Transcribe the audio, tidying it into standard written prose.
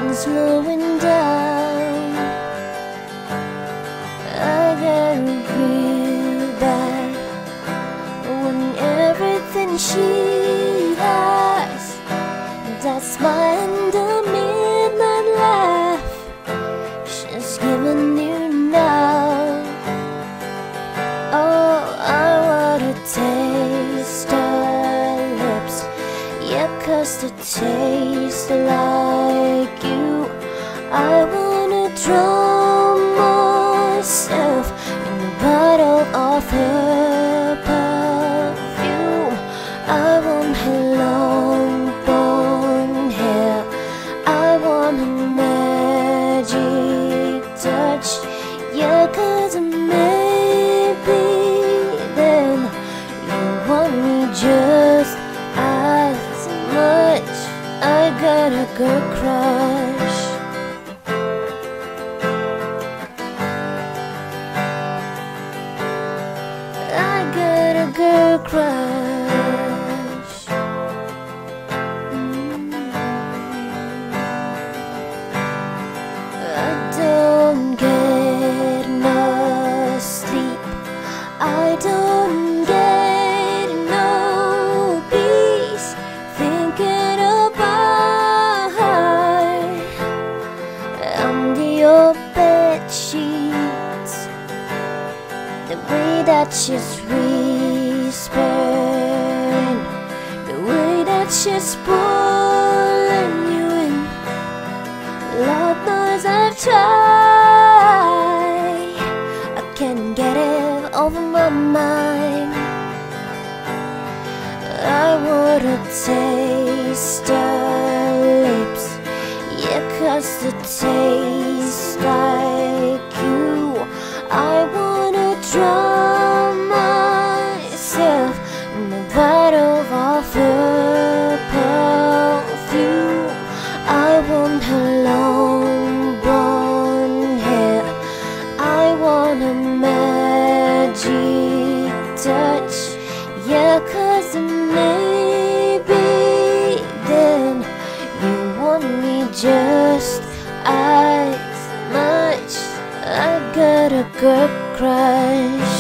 and slowing down. I get real bad when everything she has, that smile and the midnight laugh, she's giving you now. Oh, I wanna taste her lips, yeah, 'cause they taste like you. I wanna drown myself in a bottle of her perfume. I want her long blonde hair, I want her magic touch, yeah, 'cause maybe then you want me just as much. I got a girl crush. I got a girl crush. I don't get enough sleep, I don't get no peace, thinking about her under your bed sheets, the way that she's whispering, the way that she's pulling you in. Lord knows I've tried, I can't get it over my mind. I wanna taste her lips, yeah, 'cause they taste like you. I wanna drown myself in a bottle of her perfume. I want her long blonde hair, I want a magic touch, yeah, 'cause maybe then you want me just as much. I got a girl crush.